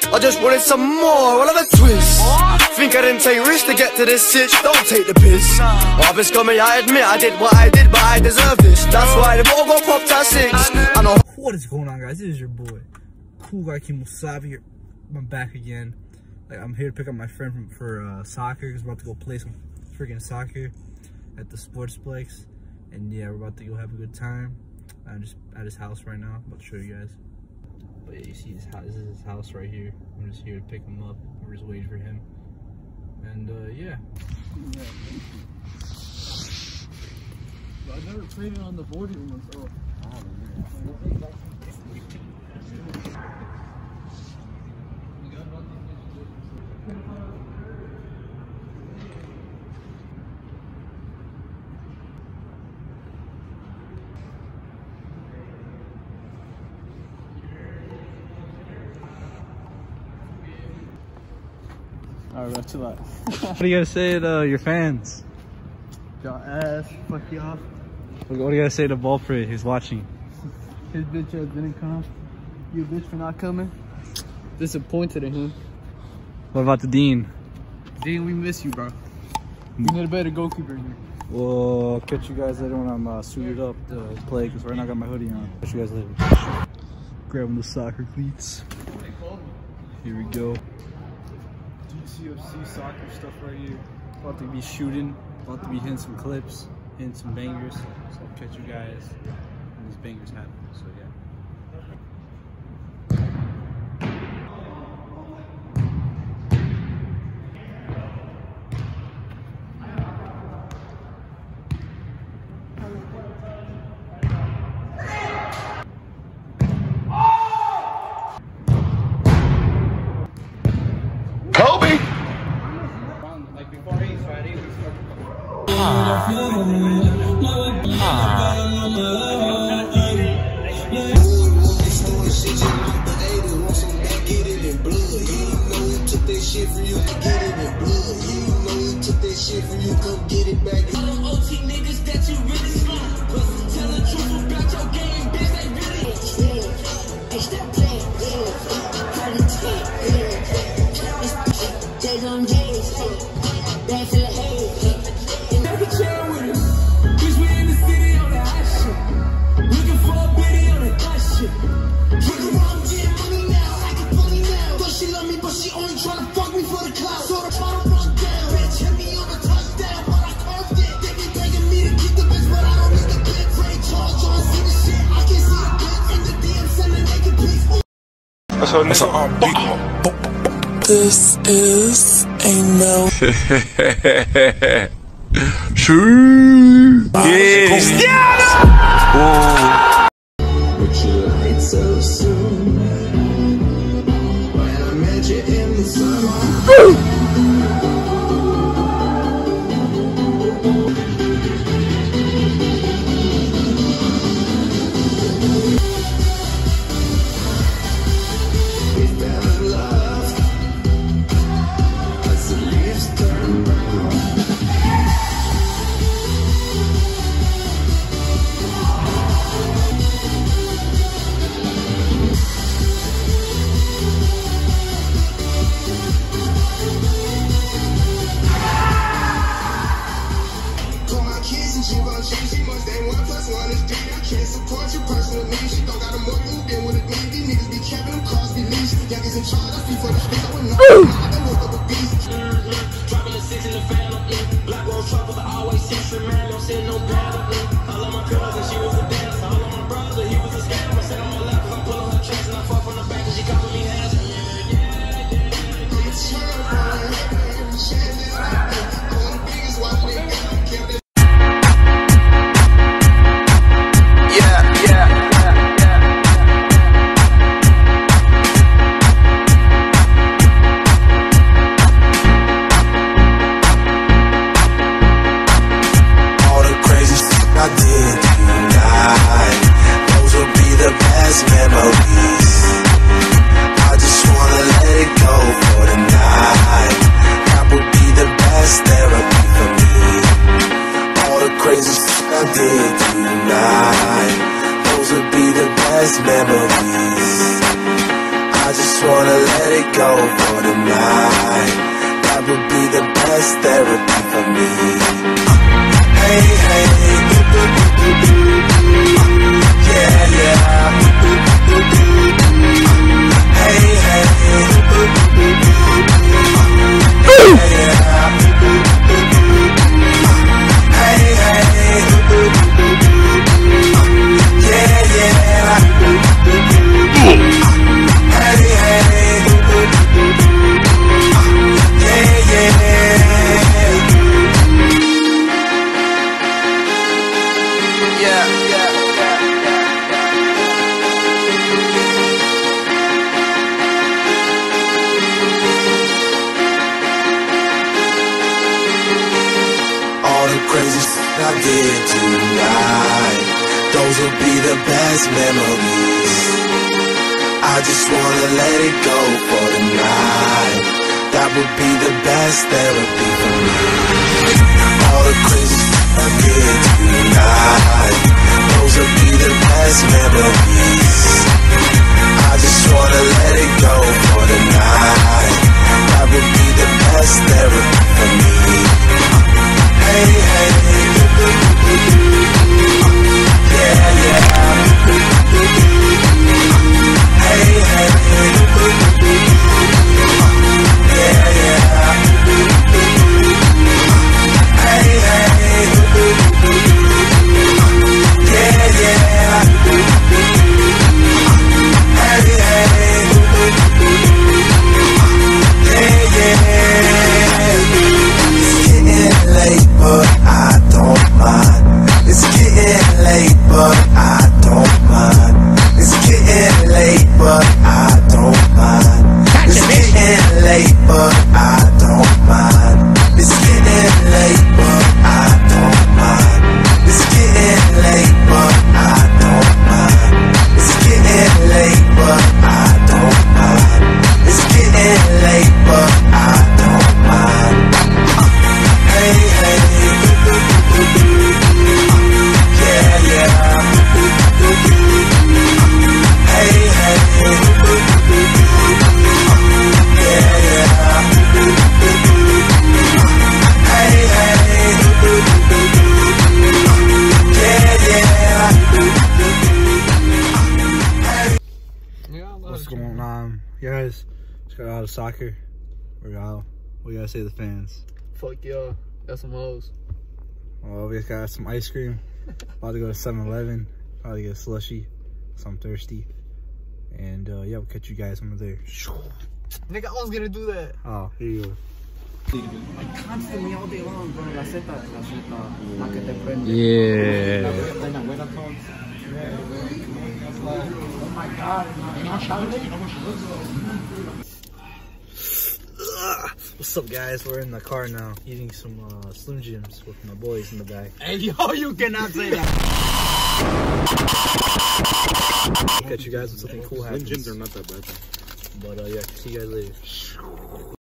I just wanted some more, well, I've a twist. Think I didn't take risks to get to this sitch, don't take the piss. Oh, it's coming, I admit I did what I did, but I deserve this. That's why the ball got popped at 6. I know. What is going on, guys? This is your boy, Cool Guy Kimosabi here. I'm back again. Like, I'm here to pick up my friend for soccer. He's about to go play some freaking soccer at the Sportsplex. And yeah, we're about to go have a good time. I'm just at his house right now. I'm about to show you guys. But yeah, you see this house. This is his house right here. I'm just here to pick him up. We're just waiting for him. And yeah. I've never played it on the board here myself. Alright, bro, chill out. What do you gotta say to your fans? Y'all ass, fuck y'all. What do you gotta say to Ballfrey who's watching? His bitch ass didn't come. You bitch for not coming. Disappointed in him. What about the Dean? Dean, we miss you, bro. We need a better goalkeeper in here. Well, catch you guys later when I'm suited up to play, because right now I got my hoodie on. Catch you guys later. Grabbing the soccer cleats. Here we go. DCFC soccer stuff right here. About to be shooting, about to be hitting some clips, hitting some bangers. So I'll catch you guys when these bangers happen. So yeah. This is a no. True. But you lied so soon. When I met you in the summer. best memories. I just wanna let it go for the night. That would be the best therapy for me. Hey, hey, yeah, yeah. Hey, hey, yeah, yeah. Hey, hey, yeah, yeah. Hey, hey, yeah, yeah. All the crazy shit I did tonight, those will be the best memories. I just wanna let it go for the night. That would be the best therapy for me. All the crazy shit I did tonight, those will be the best memories. I just wanna let it go for the night. That would be the best therapy for me. Hey, hey, yeah, yeah. Hey, hey, yeah, yeah. Hey, hey, yeah, yeah. Hey, hey, yeah, yeah. It's getting late, but I don't mind. It's getting late, but I don't mind. It's getting late, but I don't mind. It's getting late, but I don't mind. It's getting late, but I don't mind. It's getting late, but I don't mind. It's getting late, but I don't mind. It's getting late, but I don't mind. Hey, hey, yeah, yeah. Hey, hey, yeah, yeah. Hey, hey, yeah, yeah. What's going on? You guys just got out of soccer. We're out. What do you gotta say to the fans? Fuck y'all. Got some hoes. Well, we just got some ice cream. About to go to 7-Eleven. Probably get a slushie. So I'm thirsty. And yeah, we'll catch you guys when we're there. Nigga, I was gonna do that. Oh, here you go. Constantly all day long, bro. La que te prende. Yeah. Oh my god. What's up, guys? We're in the car now, eating some Slim Jims with my boys in the back. Hey, yo, you cannot say that. Catch you guys when something cool happens. Slim Jims are not that bad. But yeah, see you guys later.